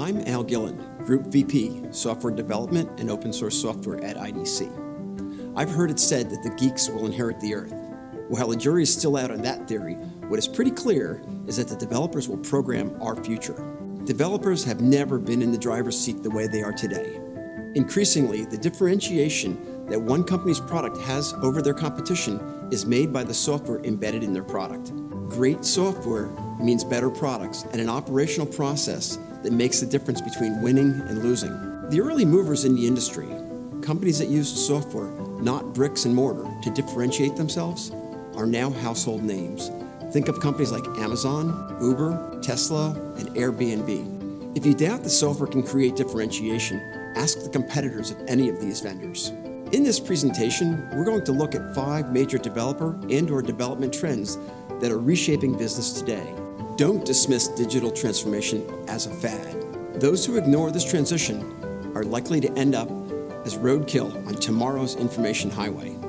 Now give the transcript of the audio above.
I'm Al Gillen, Group VP, Software Development and Open Source Software at IDC. I've heard it said that the geeks will inherit the earth. While the jury is still out on that theory, what is pretty clear is that the developers will program our future. Developers have never been in the driver's seat the way they are today. Increasingly, the differentiation that one company's product has over their competition is made by the software embedded in their product. Great software means better products and an operational process that makes the difference between winning and losing. The early movers in the industry, companies that used software, not bricks and mortar, to differentiate themselves, are now household names. Think of companies like Amazon, Uber, Tesla, and Airbnb. If you doubt that software can create differentiation, ask the competitors of any of these vendors. In this presentation, we're going to look at 5 major developer and/or development trends that are reshaping business today. Don't dismiss digital transformation as a fad. Those who ignore this transition are likely to end up as roadkill on tomorrow's information highway.